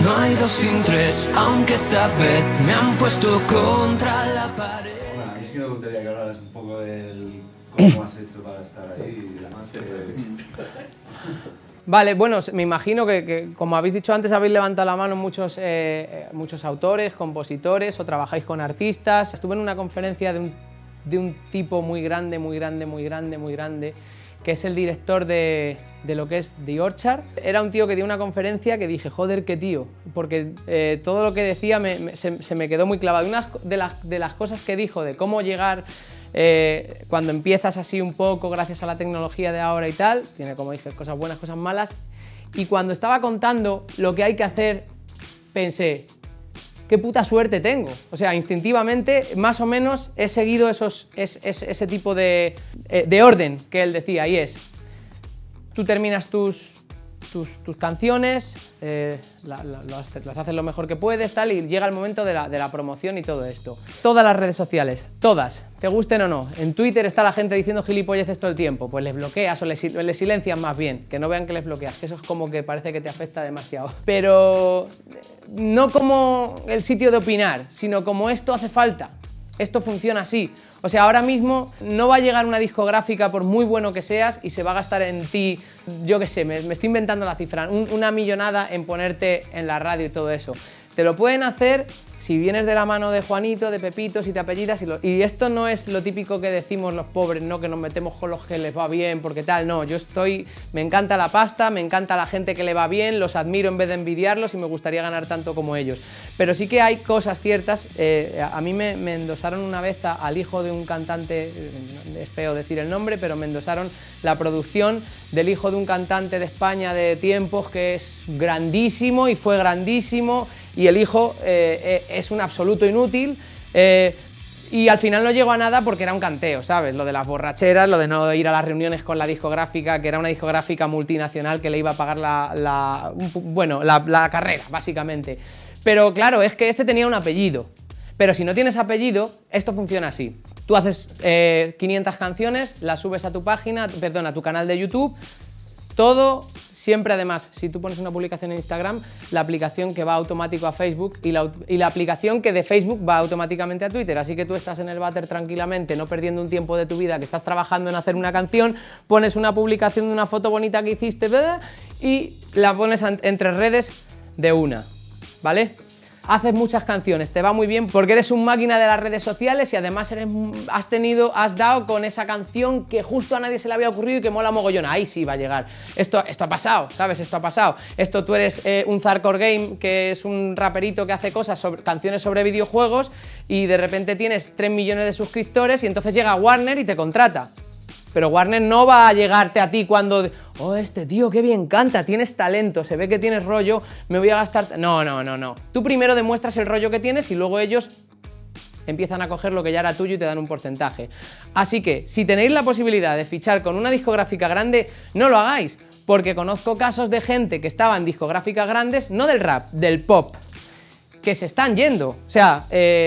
No hay dos sin tres, aunque esta vez me han puesto contra la pared. Bueno, a mí sí me gustaría que hablaras un poco del cómo has hecho para estar ahí y demás. Vale, bueno, me imagino que como habéis dicho antes, habéis levantado la mano muchos autores, compositores o trabajáis con artistas. Estuve en una conferencia de un tipo muy grande, que es el director de lo que es The Orchard. Era un tío que dio una conferencia que dije, joder, qué tío, porque todo lo que decía se me quedó muy clavado. Una de las cosas que dijo de cómo llegar cuando empiezas así un poco gracias a la tecnología de ahora y tal, tiene, como dije, cosas buenas, cosas malas, y cuando estaba contando lo que hay que hacer, pensé, qué puta suerte tengo. O sea, instintivamente, más o menos, he seguido ese tipo de orden que él decía, y es, tú terminas tus canciones, las haces lo mejor que puedes, tal, y llega el momento de la promoción y todo esto. Todas las redes sociales, todas, te gusten o no. En Twitter está la gente diciendo gilipolleces todo el tiempo, pues les bloqueas o les silencias más bien, que no vean que les bloqueas, que eso es como que parece que te afecta demasiado. Pero no como el sitio de opinar, sino como esto hace falta. Esto funciona así. O sea, ahora mismo no va a llegar una discográfica por muy bueno que seas y se va a gastar en ti, yo qué sé, me estoy inventando la cifra, una millonada en ponerte en la radio y todo eso. Te lo pueden hacer si vienes de la mano de Juanito, de Pepito, si te apellidas y esto no es lo típico que decimos los pobres, ¿no? Que nos metemos con los que les va bien, porque tal, no, me encanta la pasta, me encanta la gente que le va bien, los admiro en vez de envidiarlos y me gustaría ganar tanto como ellos. Pero sí que hay cosas ciertas, a mí me endosaron una vez al hijo de un cantante, es feo decir el nombre, pero me endosaron la producción del hijo de un cantante de España de tiempos que es grandísimo y fue grandísimo, y el hijo es un absoluto inútil y al final no llegó a nada porque era un canteo, ¿sabes? Lo de las borracheras, lo de no ir a las reuniones con la discográfica, que era una discográfica multinacional que le iba a pagar la carrera, básicamente. Pero claro, es que este tenía un apellido. Pero si no tienes apellido, esto funciona así. Tú haces 500 canciones, las subes a tu página, perdón, a tu canal de YouTube, todo, siempre además, si tú pones una publicación en Instagram, la aplicación que va automático a Facebook y la aplicación que de Facebook va automáticamente a Twitter, así que tú estás en el váter tranquilamente, no perdiendo un tiempo de tu vida, que estás trabajando en hacer una canción, pones una publicación de una foto bonita que hiciste, ¿verdad? Y la pones entre redes de una, ¿vale? Haces muchas canciones, te va muy bien porque eres un máquina de las redes sociales y además has dado con esa canción que justo a nadie se le había ocurrido y que mola mogollón. Ahí sí va a llegar. Esto ha pasado, ¿sabes? Esto ha pasado. Tú eres un Zarcore Game, que es un raperito que hace canciones sobre videojuegos, y de repente tienes 3 millones de suscriptores y entonces llega Warner y te contrata. Pero Warner no va a llegarte a ti cuando, oh, este tío qué bien canta, tienes talento, se ve que tienes rollo, me voy a gastar... No, no, no, no. Tú primero demuestras el rollo que tienes y luego ellos empiezan a coger lo que ya era tuyo y te dan un porcentaje. Así que, si tenéis la posibilidad de fichar con una discográfica grande, no lo hagáis, porque conozco casos de gente que estaba en discográficas grandes, no del rap, del pop, que se están yendo. O sea,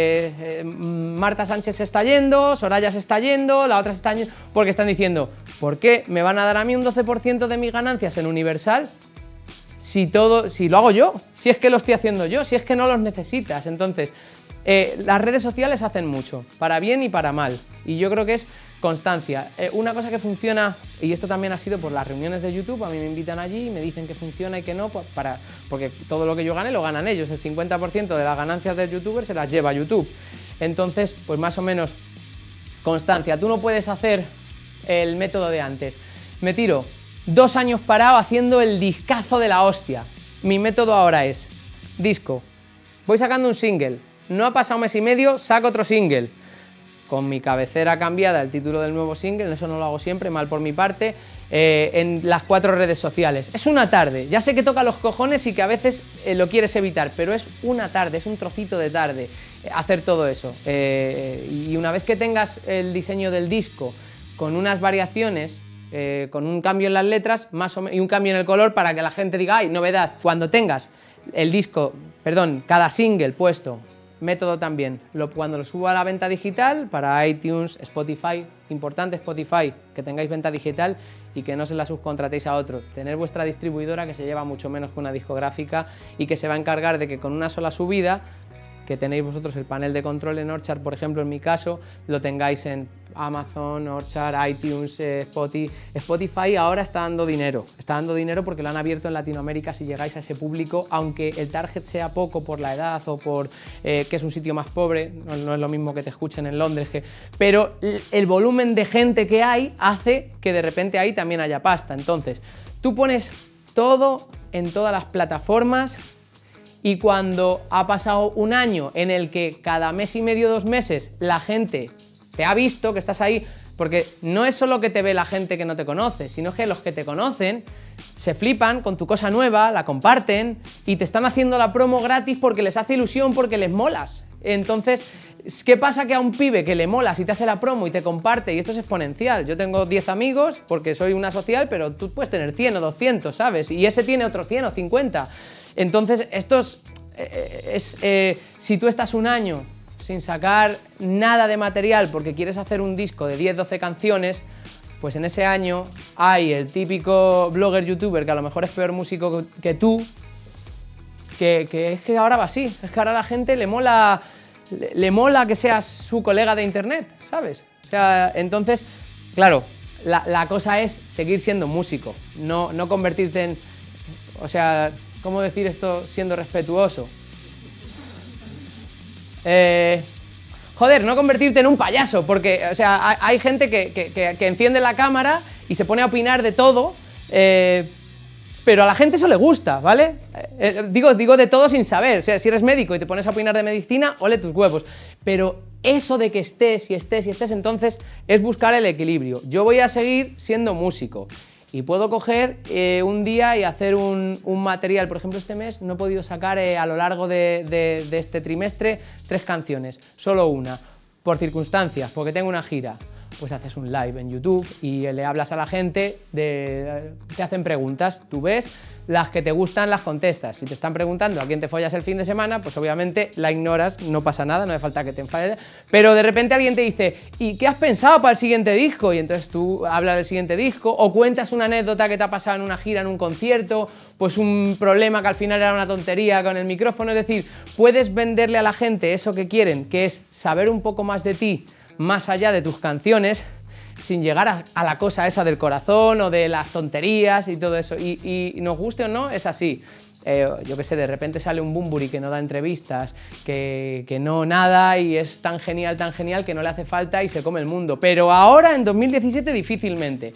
Marta Sánchez se está yendo, Soraya se está yendo, la otra se está yendo, porque están diciendo, ¿por qué me van a dar a mí un 12% de mis ganancias en Universal si lo hago yo? Si es que lo estoy haciendo yo, si es que no los necesitas. Entonces, las redes sociales hacen mucho, para bien y para mal, y yo creo que es constancia. Una cosa que funciona, y esto también ha sido por las reuniones de YouTube, a mí me invitan allí y me dicen que funciona y que no, porque todo lo que yo gane lo ganan ellos, el 50% de las ganancias del youtuber se las lleva a YouTube. Entonces, pues más o menos constancia. Tú no puedes hacer el método de antes. Me tiro 2 años parado haciendo el discazo de la hostia. Mi método ahora es disco. Voy sacando un single. No ha pasado 1 mes y medio, saco otro single. Con mi cabecera cambiada, el título del nuevo single, eso no lo hago siempre, mal por mi parte, en las 4 redes sociales. Es una tarde, ya sé que toca los cojones y que a veces lo quieres evitar, pero es una tarde, es un trocito de tarde hacer todo eso. Y una vez que tengas el diseño del disco con unas variaciones, con un cambio en las letras y un cambio en el color para que la gente diga, ¡ay, novedad! Cuando tengas el disco, perdón, cada single puesto método también, cuando lo subo a la venta digital, para iTunes, Spotify, importante Spotify, que tengáis venta digital y que no se la subcontratéis a otro. Tener vuestra distribuidora, que se lleva mucho menos que una discográfica y que se va a encargar de que con una sola subida, que tenéis vosotros el panel de control en Orchard, por ejemplo, en mi caso, lo tengáis en Amazon, Orchard, iTunes, Spotify. Ahora está dando dinero porque lo han abierto en Latinoamérica si llegáis a ese público, aunque el target sea poco por la edad o por que es un sitio más pobre, no es lo mismo que te escuchen en Londres, pero el volumen de gente que hay hace que de repente ahí también haya pasta. Entonces, tú pones todo en todas las plataformas. Y cuando ha pasado un año en el que cada mes y medio, 2 meses, la gente te ha visto que estás ahí, porque no es solo que te ve la gente que no te conoce, sino que los que te conocen se flipan con tu cosa nueva, la comparten y te están haciendo la promo gratis porque les hace ilusión, porque les molas. Entonces, ¿qué pasa que a un pibe que le molas y te hace la promo y te comparte? Y esto es exponencial. Yo tengo 10 amigos porque soy una social, pero tú puedes tener 100 o 200, ¿sabes? Y ese tiene otros 100 o 50. Entonces, si tú estás un año sin sacar nada de material porque quieres hacer un disco de 10-12 canciones, pues en ese año hay el típico blogger youtuber que a lo mejor es peor músico que tú, que es que ahora va así, es que ahora a la gente le mola que seas su colega de internet, ¿sabes? O sea, entonces, claro, la cosa es seguir siendo músico, no convertirte en... O sea, ¿cómo decir esto siendo respetuoso? Joder, no convertirte en un payaso, porque, o sea, hay gente que enciende la cámara y se pone a opinar de todo, pero a la gente eso le gusta, ¿vale? Digo de todo sin saber, o sea, si eres médico y te pones a opinar de medicina, ole tus huevos, pero eso de que estés, entonces es buscar el equilibrio. Yo voy a seguir siendo músico. Y puedo coger un día y hacer un material. Por ejemplo, este mes no he podido sacar a lo largo de este trimestre 3 canciones, solo una, por circunstancias, porque tengo una gira. Pues haces un live en YouTube y le hablas a la gente, te hacen preguntas, tú ves, las que te gustan las contestas. Si te están preguntando a quién te follas el fin de semana, pues obviamente la ignoras, no pasa nada, no hace falta que te enfades, pero de repente alguien te dice, ¿y qué has pensado para el siguiente disco? Y entonces tú hablas del siguiente disco, o cuentas una anécdota que te ha pasado en una gira, en un concierto, pues un problema que al final era una tontería con el micrófono, es decir, puedes venderle a la gente eso que quieren, que es saber un poco más de ti, más allá de tus canciones, sin llegar a la cosa esa del corazón o de las tonterías y todo eso. Y nos guste o no, es así. Yo qué sé, de repente sale un Bunbury que no da entrevistas, que no nada y es tan genial que no le hace falta y se come el mundo. Pero ahora, en 2017, difícilmente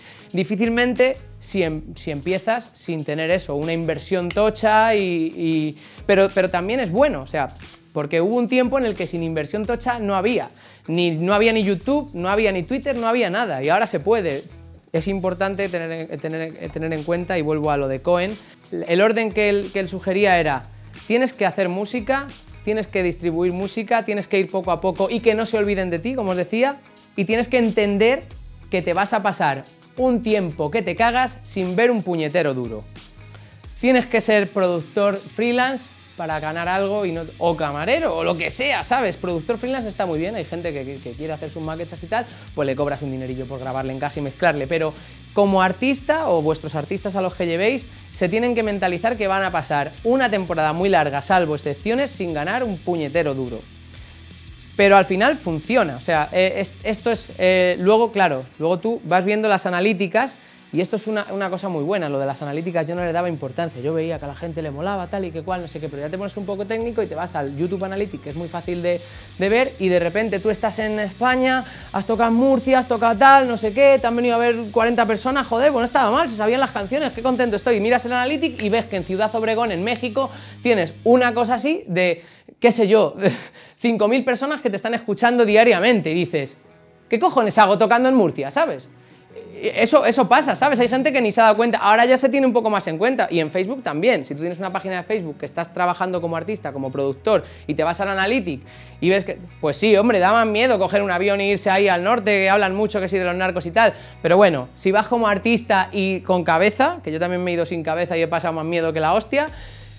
si empiezas sin tener eso, una inversión tocha, pero también es bueno, o sea, porque hubo un tiempo en el que sin inversión tocha no había ni YouTube, no había ni Twitter, no había nada, y ahora se puede. Es importante tener en cuenta, y vuelvo a lo de Cohen, el orden que él sugería era, tienes que hacer música, tienes que distribuir música, tienes que ir poco a poco y que no se olviden de ti, como os decía, y tienes que entender que te vas a pasar un tiempo que te cagas sin ver un puñetero duro. Tienes que ser productor freelance para ganar algo o camarero o lo que sea, ¿sabes? Productor freelance está muy bien, hay gente que quiere hacer sus maquetas y tal, pues le cobras un dinerillo por grabarle en casa y mezclarle, pero como artista o vuestros artistas a los que llevéis, se tienen que mentalizar que van a pasar una temporada muy larga, salvo excepciones, sin ganar un puñetero duro. Pero al final funciona, o sea, esto es... luego, claro, luego tú vas viendo las analíticas. Y esto es una cosa muy buena, lo de las analíticas yo no le daba importancia, yo veía que a la gente le molaba tal y que cual, no sé qué, pero ya te pones un poco técnico y te vas al YouTube Analytics, que es muy fácil de ver, y de repente tú estás en España, has tocado en Murcia, has tocado tal, no sé qué, te han venido a ver 40 personas, joder, pues no estaba mal, se sabían las canciones, qué contento estoy, y miras el Analytics y ves que en Ciudad Obregón, en México, tienes una cosa así de, qué sé yo, 5.000 personas que te están escuchando diariamente, y dices, ¿qué cojones hago tocando en Murcia, sabes? Eso pasa, ¿sabes? Hay gente que ni se ha dado cuenta, ahora ya se tiene un poco más en cuenta, y en Facebook también. Si tú tienes una página de Facebook que estás trabajando como artista, como productor, y te vas al Analytics y ves que, pues sí, hombre, da más miedo coger un avión e irse ahí al norte, que hablan mucho que sí de los narcos y tal, pero bueno, si vas como artista y con cabeza, que yo también me he ido sin cabeza y he pasado más miedo que la hostia,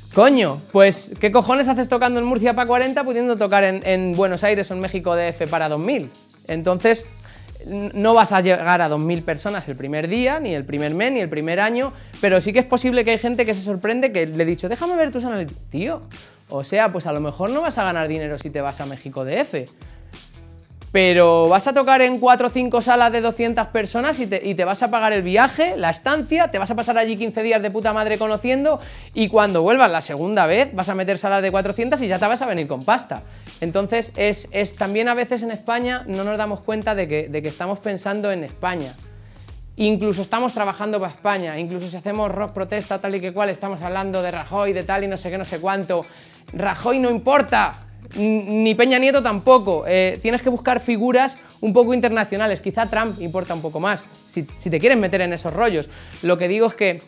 Coño, pues ¿qué cojones haces tocando en Murcia para 40 pudiendo tocar en Buenos Aires o en México DF para 2000? Entonces no vas a llegar a 2000 personas el primer día, ni el primer mes, ni el primer año, pero sí que es posible que hay gente que se sorprende que le he dicho, déjame ver tus analíticas, tío. O sea, pues a lo mejor no vas a ganar dinero si te vas a México DF. Pero vas a tocar en 4 o 5 salas de 200 personas y te vas a pagar el viaje, la estancia, te vas a pasar allí 15 días de puta madre conociendo y cuando vuelvas la segunda vez vas a meter salas de 400 y ya te vas a venir con pasta. Entonces también a veces en España no nos damos cuenta de que estamos pensando en España. Incluso estamos trabajando para España, incluso si hacemos rock protesta tal y que cual, estamos hablando de Rajoy, de tal y no sé qué, no sé cuánto. Rajoy no importa. Ni Peña Nieto tampoco, tienes que buscar figuras un poco internacionales, quizá Trump importa un poco más, si te quieres meter en esos rollos. Lo que digo es que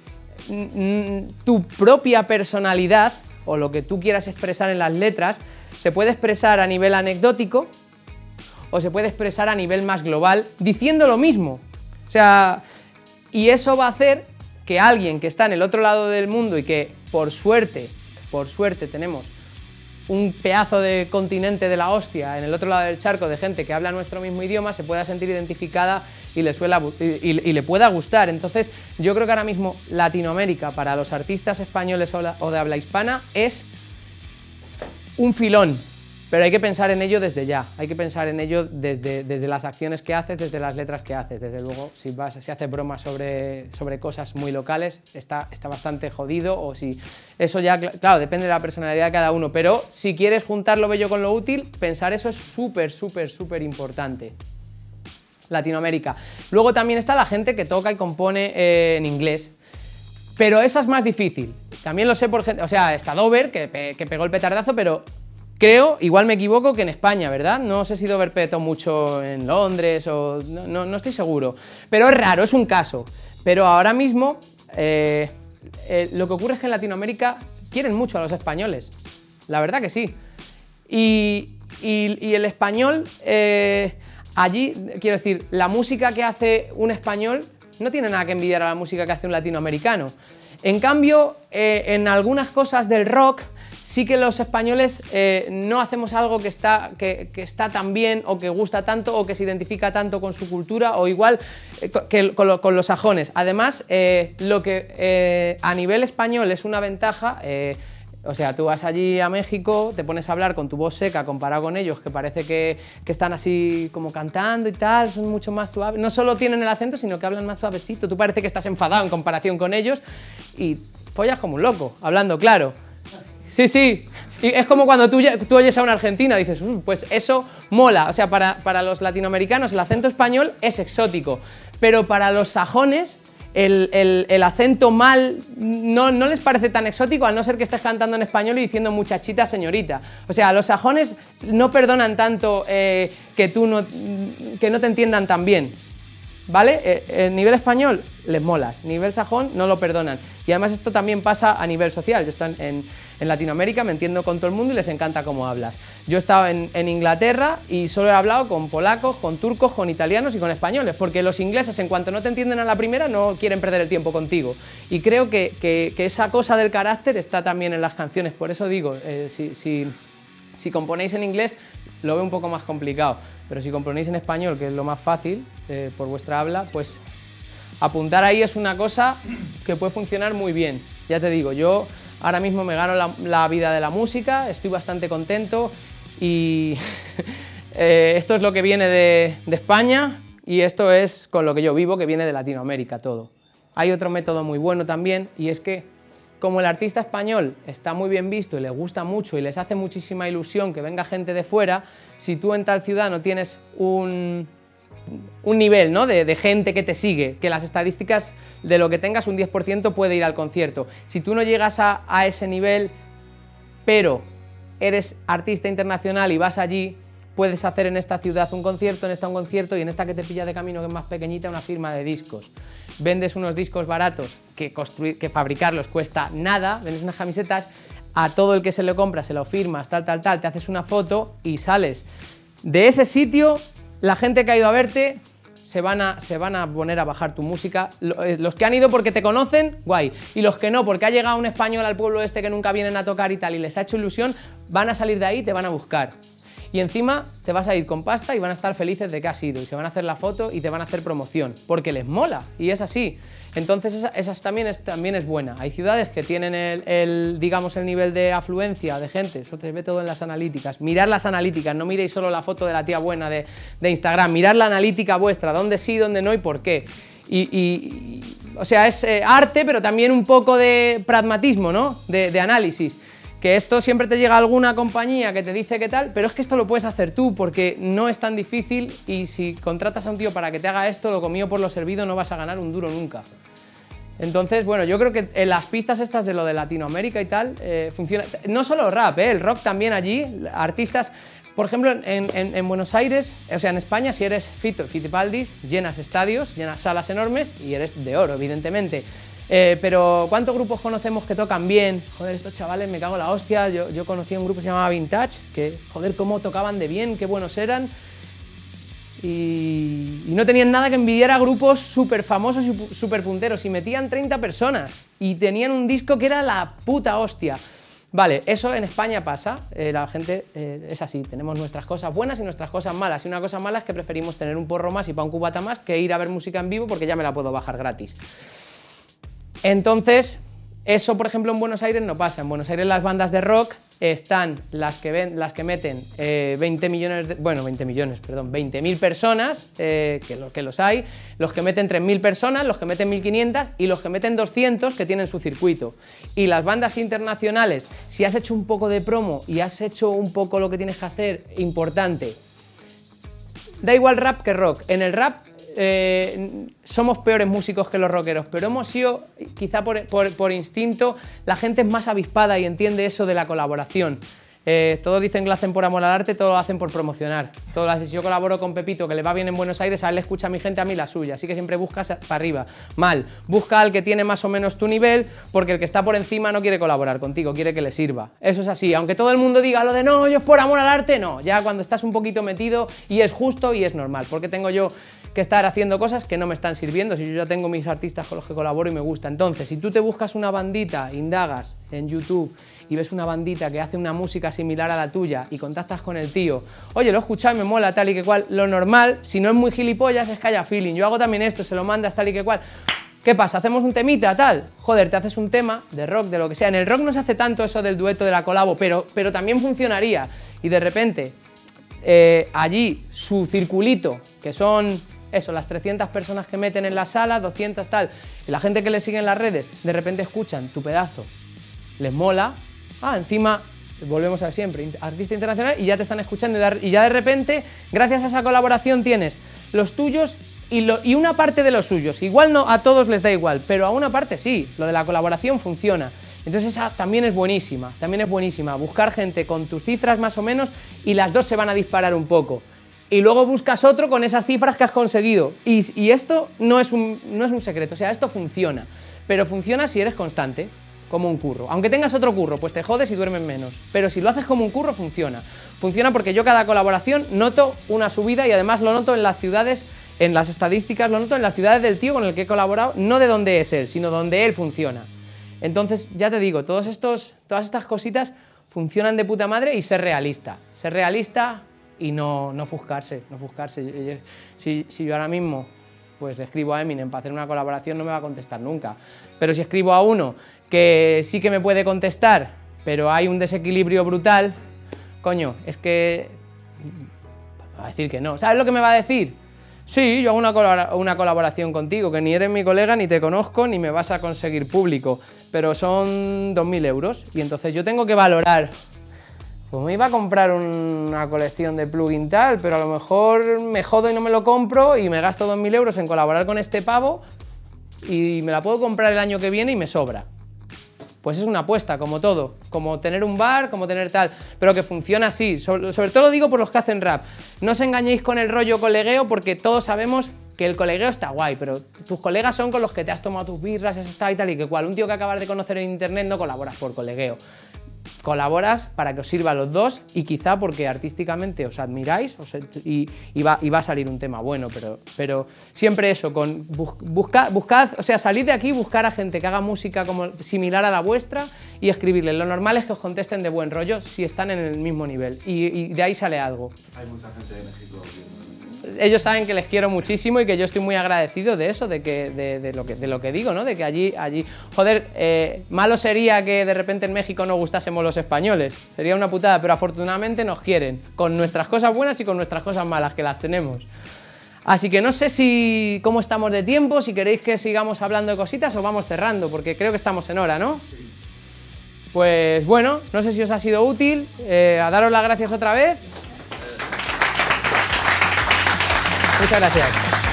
tu propia personalidad, o lo que tú quieras expresar en las letras, se puede expresar a nivel anecdótico, o se puede expresar a nivel más global, diciendo lo mismo. O sea, y eso va a hacer que alguien que está en el otro lado del mundo y que por suerte tenemos un pedazo de continente de la hostia en el otro lado del charco de gente que habla nuestro mismo idioma, se pueda sentir identificada y le pueda gustar. Entonces yo creo que ahora mismo Latinoamérica para los artistas españoles o de habla hispana es un filón, pero hay que pensar en ello desde ya, hay que pensar en ello desde las acciones que haces, desde las letras que haces. Desde luego, si haces bromas sobre cosas muy locales, está bastante jodido, o si eso ya, claro, depende de la personalidad de cada uno, pero si quieres juntar lo bello con lo útil, pensar eso es súper importante. Latinoamérica. Luego también está la gente que toca y compone en inglés, pero esa es más difícil. También lo sé por gente, o sea, está Dover, que pegó el petardazo, pero creo, igual me equivoco, que en España, ¿verdad? No sé si Dover petó mucho en Londres o... No estoy seguro. Pero es raro, es un caso. Pero ahora mismo lo que ocurre es que en Latinoamérica quieren mucho a los españoles. La verdad que sí. Y el español, allí, quiero decir, la música que hace un español no tiene nada que envidiar a la música que hace un latinoamericano. En cambio, en algunas cosas del rock, sí que los españoles no hacemos algo que está tan bien o que gusta tanto o que se identifica tanto con su cultura o igual que con los sajones. Además, lo que a nivel español es una ventaja, o sea, tú vas allí a México, te pones a hablar con tu voz seca comparado con ellos, que parece que están así como cantando y tal, son mucho más suaves. No solo tienen el acento, sino que hablan más suavecito. Tú parece que estás enfadado en comparación con ellos y follas como un loco, hablando claro. Sí, sí, y es como cuando tú oyes a un argentino y dices, pues eso mola. O sea, para los latinoamericanos el acento español es exótico, pero para los sajones el acento mal no les parece tan exótico, a no ser que estés cantando en español y diciendo muchachita, señorita. O sea, los sajones no perdonan tanto que no te entiendan tan bien, ¿vale? El nivel español les molas, nivel sajón no lo perdonan. Y además esto también pasa a nivel social. Yo estoy en Latinoamérica, me entiendo con todo el mundo y les encanta cómo hablas. Yo he estado en Inglaterra y solo he hablado con polacos, con turcos, con italianos y con españoles, porque los ingleses, en cuanto no te entienden a la primera, no quieren perder el tiempo contigo. Y creo que esa cosa del carácter está también en las canciones. Por eso digo, si componéis en inglés, lo veo un poco más complicado, pero si componéis en español, que es lo más fácil por vuestra habla, pues apuntar ahí es una cosa que puede funcionar muy bien. Ya te digo, yo ahora mismo me gano la vida de la música, estoy bastante contento y esto es lo que viene de España y esto es con lo que yo vivo, que viene de Latinoamérica todo. Hay otro método muy bueno también y es que como el artista español está muy bien visto y les gusta mucho y les hace muchísima ilusión que venga gente de fuera, si tú en tal ciudad no tienes un nivel, ¿no?, de gente que te sigue, que las estadísticas de lo que tengas un 10% puede ir al concierto. Si tú no llegas a ese nivel, pero eres artista internacional y vas allí, puedes hacer en esta ciudad un concierto, en esta un concierto y en esta que te pilla de camino, que es más pequeñita, una firma de discos. Vendes unos discos baratos que fabricarlos cuesta nada, vendes unas camisetas, a todo el que se lo compra se lo firmas, tal, te haces una foto y sales. De ese sitio, la gente que ha ido a verte se van a poner a bajar tu música. Los que han ido porque te conocen, guay. Y los que no, porque ha llegado un español al pueblo este que nunca vienen a tocar y tal, y les ha hecho ilusión, van a salir de ahí y te van a buscar. Y encima te vas a ir con pasta y van a estar felices de que has ido y se van a hacer la foto y te van a hacer promoción, porque les mola, y es así. Entonces esa también es buena. Hay ciudades que tienen digamos, el nivel de afluencia de gente, eso se ve todo en las analíticas. Mirad las analíticas, no miréis solo la foto de la tía buena de Instagram, mirad la analítica vuestra, dónde sí, dónde no y por qué. O sea, es arte, pero también un poco de pragmatismo, ¿no? De análisis. Que esto siempre te llega a alguna compañía que te dice qué tal, pero es que esto lo puedes hacer tú porque no es tan difícil, y si contratas a un tío para que te haga esto, lo comido por lo servido, no vas a ganar un duro nunca. Entonces, bueno, yo creo que en las pistas estas de lo de Latinoamérica y tal, funciona. No solo rap, el rock también allí, artistas. Por ejemplo, en Buenos Aires, o sea, en España, si eres Fito Fitipaldis, llenas estadios, llenas salas enormes y eres de oro, evidentemente. Pero ¿cuántos grupos conocemos que tocan bien? Joder, estos chavales, me cago en la hostia. Yo conocí a un grupo que se llamaba Vintage, que, joder, cómo tocaban de bien, qué buenos eran. Y no tenían nada que envidiar a grupos súper famosos y súper punteros. Y metían 30 personas y tenían un disco que era la puta hostia. Vale, eso en España pasa, la gente es así, tenemos nuestras cosas buenas y nuestras cosas malas. Y una cosa mala es que preferimos tener un porro más y para un cubata más que ir a ver música en vivo porque ya me la puedo bajar gratis. Entonces, eso por ejemplo en Buenos Aires no pasa. En Buenos Aires las bandas de rock están las que meten 20.000 personas, que los hay, los que meten 3.000 personas, los que meten 1.500 y los que meten 200 que tienen su circuito. Y las bandas internacionales, si has hecho un poco de promo y has hecho un poco lo que tienes que hacer, importante, da igual rap que rock. En el rap somos peores músicos que los rockeros, pero hemos sido, quizá por instinto, la gente es más avispada y entiende eso de la colaboración. Todos dicen que lo hacen por amor al arte, todos lo hacen por promocionar. Todos lo hacen. Si yo colaboro con Pepito, que le va bien en Buenos Aires, a él le escucha a mi gente, a mí la suya. Así que siempre buscas para arriba. Mal. Busca al que tiene más o menos tu nivel, porque el que está por encima no quiere colaborar contigo, quiere que le sirva. Eso es así. Aunque todo el mundo diga lo de no, yo es por amor al arte, no. Ya cuando estás un poquito metido, y es justo y es normal. Porque tengo yo que estar haciendo cosas que no me están sirviendo, si yo ya tengo mis artistas con los que colaboro y me gusta. Entonces, si tú te buscas una bandita, indagas en YouTube y ves una bandita que hace una música similar a la tuya y contactas con el tío, oye, lo he escuchado y me mola tal y que cual, lo normal, si no es muy gilipollas, es que haya feeling. Yo hago también esto, se lo mandas tal y que cual. ¿Qué pasa? ¿Hacemos un temita tal? Joder, te haces un tema de rock, de lo que sea. En el rock no se hace tanto eso del dueto, de la colabo, pero también funcionaría. Y de repente, allí, su circulito, que son eso, las 300 personas que meten en la sala, 200 tal, y la gente que le sigue en las redes, de repente escuchan tu pedazo, les mola, encima, volvemos a siempre, artista internacional, y ya te están escuchando, y ya de repente, gracias a esa colaboración tienes los tuyos y una parte de los suyos. Igual no a todos les da igual, pero a una parte sí, lo de la colaboración funciona. Entonces esa también es buenísima, buscar gente con tus cifras más o menos, y las dos se van a disparar un poco. Y luego buscas otro con esas cifras que has conseguido. Y esto no es un secreto, o sea, esto funciona. Pero funciona si eres constante, como un curro. Aunque tengas otro curro, pues te jodes y duermes menos. Pero si lo haces como un curro, funciona. Funciona porque yo cada colaboración noto una subida, y además lo noto en las ciudades, en las estadísticas, lo noto en las ciudades del tío con el que he colaborado, no de donde es él, sino donde él funciona. Entonces, ya te digo, todas estas cositas funcionan de puta madre, y ser realista. Ser realista y no ofuscarse. Si yo ahora mismo pues le escribo a Eminem para hacer una colaboración, no me va a contestar nunca. Pero si escribo a uno que sí que me puede contestar, pero hay un desequilibrio brutal, coño, es que va a decir que no. ¿Sabes lo que me va a decir? Sí, yo hago una colaboración contigo, que ni eres mi colega, ni te conozco, ni me vas a conseguir público, pero son 2.000 euros, y entonces yo tengo que valorar. Pues me iba a comprar una colección de plugin tal, pero a lo mejor me jodo y no me lo compro y me gasto 2.000 euros en colaborar con este pavo, y me la puedo comprar el año que viene y me sobra. Pues es una apuesta, como todo, como tener un bar, como tener tal, pero que funciona así. Sobre todo lo digo por los que hacen rap. No os engañéis con el rollo colegueo, porque todos sabemos que el colegueo está guay, pero tus colegas son con los que te has tomado tus birras, has estado y tal y que cual. Un tío que acabas de conocer en internet no colaboras por colegueo. colaboras para que os sirva a los dos y quizá porque artísticamente os admiráis y va a salir un tema bueno, pero siempre eso, buscad, o sea, salid de aquí y buscar a gente que haga música como similar a la vuestra y escribirle. Lo normal es que os contesten de buen rollo si están en el mismo nivel y de ahí sale algo. Hay mucha gente de México viendo. Ellos saben que les quiero muchísimo y que yo estoy muy agradecido de eso, de lo que digo, ¿no? De que allí, joder, malo sería que de repente en México no gustásemos los españoles, sería una putada, pero afortunadamente nos quieren, con nuestras cosas buenas y con nuestras cosas malas, que las tenemos. Así que no sé cómo estamos de tiempo, si queréis que sigamos hablando de cositas o vamos cerrando, porque creo que estamos en hora, ¿no? Sí. Pues bueno, no sé si os ha sido útil, a daros las gracias otra vez. Muchas gracias.